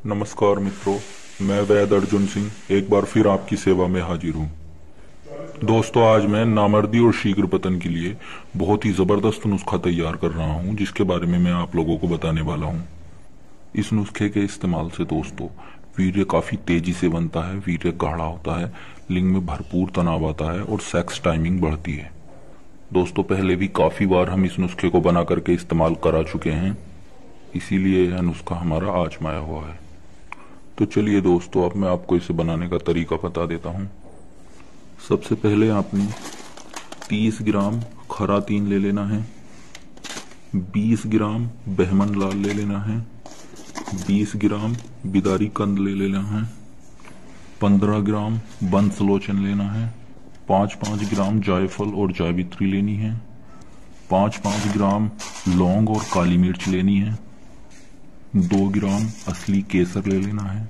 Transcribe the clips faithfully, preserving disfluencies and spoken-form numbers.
नमस्कार मित्रों, मैं वैद अर्जुन सिंह एक बार फिर आपकी सेवा में हाजिर हूँ। दोस्तों, आज मैं नामर्दी और शीघ्र पतन के लिए बहुत ही जबरदस्त नुस्खा तैयार कर रहा हूँ, जिसके बारे में मैं आप लोगों को बताने वाला हूँ। इस नुस्खे के इस्तेमाल से दोस्तों वीर्य काफी तेजी से बनता है, वीर्य गाढ़ा होता है, लिंग में भरपूर तनाव आता है और सेक्स टाइमिंग बढ़ती है। दोस्तों, पहले भी काफी बार हम इस नुस्खे को बना करके इस्तेमाल करा चुके हैं, इसीलिए यह नुस्खा हमारा आजमाया हुआ है। तो चलिए दोस्तों, अब मैं आपको इसे बनाने का तरीका बता देता हूँ। सबसे पहले आपने तीस ग्राम खरा तीन ले लेना है, बीस ग्राम बहमन लाल ले लेना है, बीस ग्राम बिदारी कंद ले लेना है, पंद्रह ग्राम बंसलोचन लेना है, पाँच पाँच ग्राम जायफल और जावित्री लेनी है, पाँच पाँच ग्राम लौंग और काली मिर्च लेनी है, दो ग्राम असली केसर ले लेना है,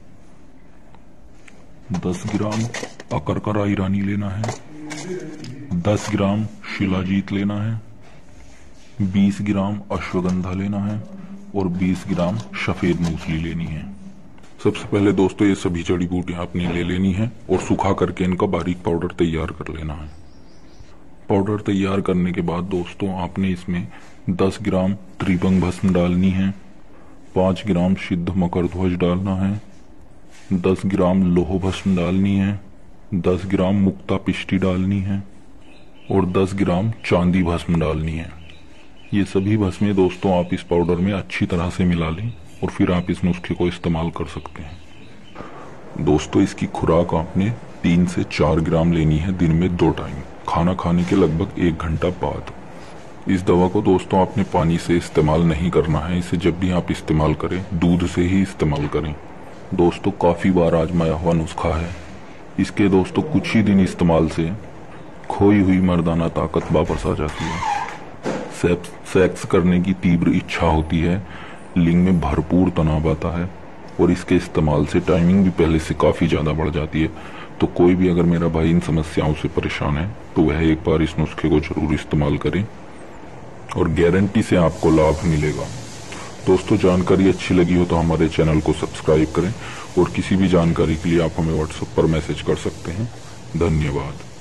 दस ग्राम अकरकरा ईरानी लेना है, दस ग्राम शिलाजीत लेना है, बीस ग्राम अश्वगंधा लेना है और बीस ग्राम सफेद मूसली लेनी है। सबसे पहले दोस्तों ये सभी जड़ी बूटियां आपने ले लेनी है और सुखा करके इनका बारीक पाउडर तैयार कर लेना है। पाउडर तैयार करने के बाद दोस्तों आपने इसमें दस ग्राम त्रिभंग भस्म डालनी है, पाँच ग्राम सिद्ध मकर ध्वज डालना है, दस ग्राम लोह भस्म डालनी है, दस ग्राम मुक्ता पिष्टी डालनी है और दस ग्राम चांदी भस्म डालनी है। ये सभी भस्में दोस्तों आप इस पाउडर में अच्छी तरह से मिला लें और फिर आप इस नुस्खे को इस्तेमाल कर सकते हैं। दोस्तों, इसकी खुराक आपने तीन से चार ग्राम लेनी है दिन में दो टाइम, खाना खाने के लगभग एक घंटा बाद। इस दवा को दोस्तों आपने पानी से इस्तेमाल नहीं करना है, इसे जब भी आप इस्तेमाल करें दूध से ही इस्तेमाल करें। दोस्तों, काफी बार आजमाया हुआ नुस्खा है। इसके दोस्तों कुछ ही दिन इस्तेमाल से खोई हुई मर्दाना ताकत वापस आ जाती है, सेक्स करने की तीव्र इच्छा होती है, लिंग में भरपूर तनाव आता है और इसके इस्तेमाल से टाइमिंग भी पहले से काफी ज्यादा बढ़ जाती है। तो कोई भी अगर मेरा भाई इन समस्याओं से परेशान है तो वह एक बार इस नुस्खे को जरूर इस्तेमाल करें और गारंटी से आपको लाभ मिलेगा। दोस्तों, जानकारी अच्छी लगी हो तो हमारे चैनल को सब्सक्राइब करें और किसी भी जानकारी के लिए आप हमें व्हाट्सएप पर मैसेज कर सकते हैं। धन्यवाद।